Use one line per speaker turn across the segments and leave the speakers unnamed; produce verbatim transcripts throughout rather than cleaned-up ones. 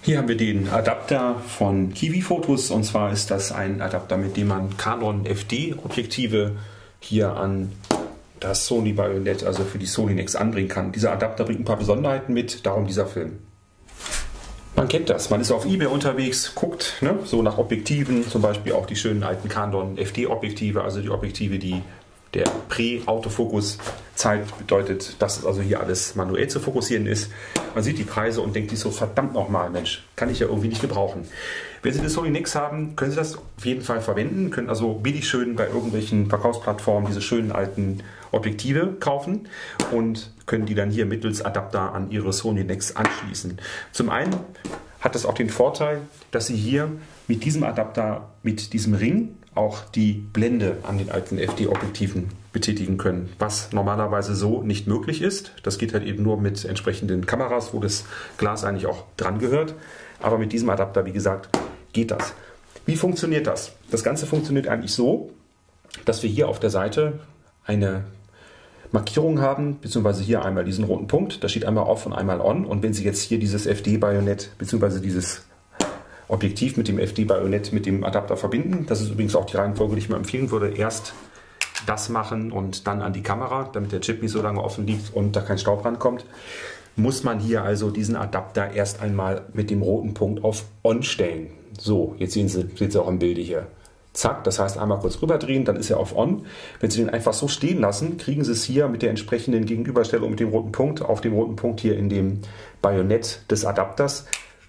Hier haben wir den Adapter von Kiwi Photos, und zwar ist das ein Adapter, mit dem man Canon F D Objektive hier an das Sony Bayonet, also für die Sony Nex, anbringen kann. Dieser Adapter bringt ein paar Besonderheiten mit, darum dieser Film. Man kennt das, man ist auf eBay unterwegs, guckt ne, so nach Objektiven, zum Beispiel auch die schönen alten Canon F D Objektive, also die Objektive, die der Prä-Autofokus-Zeit bedeutet, dass also hier alles manuell zu fokussieren ist. Man sieht die Preise und denkt sich so, verdammt nochmal, Mensch, kann ich ja irgendwie nicht gebrauchen. Wenn Sie das Sony Nex haben, können Sie das auf jeden Fall verwenden, können also billig schön bei irgendwelchen Verkaufsplattformen diese schönen alten Objektive kaufen und können die dann hier mittels Adapter an Ihre Sony Nex anschließen. Zum einen hat das auch den Vorteil, dass Sie hier mit diesem Adapter, mit diesem Ring, auch die Blende an den alten F D-Objektiven betätigen können, was normalerweise so nicht möglich ist. Das geht halt eben nur mit entsprechenden Kameras, wo das Glas eigentlich auch dran gehört. Aber mit diesem Adapter, wie gesagt, geht das. Wie funktioniert das? Das Ganze funktioniert eigentlich so, dass wir hier auf der Seite eine Markierung haben, beziehungsweise hier einmal diesen roten Punkt. Da steht einmal Off und einmal On. Und wenn Sie jetzt hier dieses F D-Bayonet, beziehungsweise dieses Objektiv mit dem F D-Bayonet mit dem Adapter verbinden. Das ist übrigens auch die Reihenfolge, die ich mir empfehlen würde. Erst das machen und dann an die Kamera, damit der Chip nicht so lange offen liegt und da kein Staub rankommt. Muss man hier also diesen Adapter erst einmal mit dem roten Punkt auf On stellen. So, jetzt sehen Sie, sehen Sie auch im Bilde hier. Zack, das heißt einmal kurz rüberdrehen, dann ist er auf On. Wenn Sie den einfach so stehen lassen, kriegen Sie es hier mit der entsprechenden Gegenüberstellung mit dem roten Punkt auf dem roten Punkt hier in dem Bayonet des Adapters.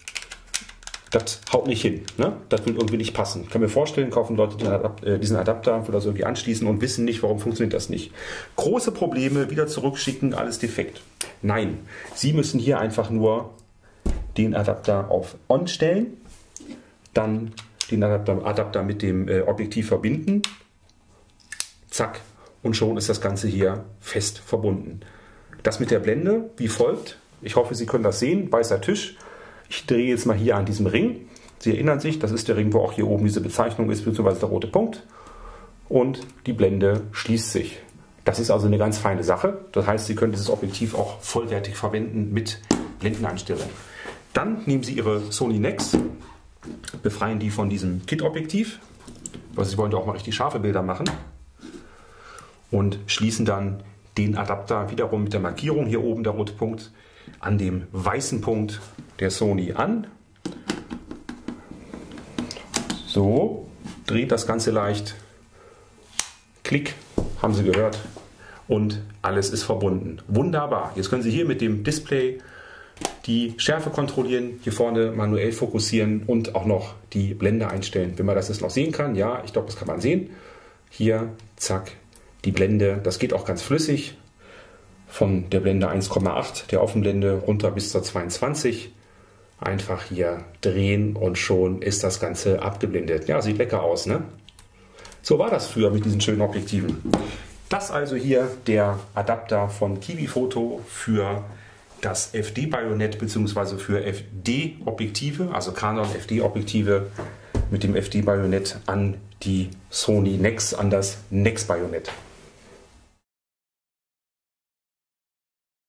Das haut nicht hin, ne? Das will irgendwie nicht passen. Ich kann mir vorstellen, kaufen Leute den Adapter, äh, diesen Adapter, will das irgendwie anschließen und wissen nicht, warum funktioniert das nicht. Große Probleme, wieder zurückschicken, alles defekt. Nein, Sie müssen hier einfach nur den Adapter auf On stellen, dann den Adapter, Adapter mit dem äh, Objektiv verbinden, zack, und schon ist das Ganze hier fest verbunden. Das mit der Blende wie folgt. Ich hoffe, Sie können das sehen. Weißer Tisch. Ich drehe jetzt mal hier an diesem Ring. Sie erinnern sich, das ist der Ring, wo auch hier oben diese Bezeichnung ist, beziehungsweise der rote Punkt. Und die Blende schließt sich. Das ist also eine ganz feine Sache. Das heißt, Sie können dieses Objektiv auch vollwertig verwenden mit Blendeneinstellung. Dann nehmen Sie Ihre Sony Nex, befreien die von diesem Kit-Objektiv, weil Sie wollen ja auch mal richtig scharfe Bilder machen, und schließen dann den Adapter wiederum mit der Markierung, hier oben der rote Punkt, an dem weißen Punkt der Sony an. So, dreht das Ganze leicht. Klick, haben Sie gehört. Und alles ist verbunden. Wunderbar. Jetzt können Sie hier mit dem Display die Schärfe kontrollieren, hier vorne manuell fokussieren und auch noch die Blende einstellen. Wenn man das jetzt noch sehen kann, ja, ich glaube, das kann man sehen. Hier, zack, die Blende. Das geht auch ganz flüssig. Von der Blende eins Komma acht, der Offenblende, runter bis zur zweiundzwanzig. Einfach hier drehen und schon ist das Ganze abgeblendet. Ja, sieht lecker aus, ne? So war das früher mit diesen schönen Objektiven. Das also hier der Adapter von Kiwi Photo für das F D-Bayonet bzw. für F D-Objektive, also Canon F D-Objektive mit dem F D-Bayonet an die Sony Nex, an das Nex-Bayonet.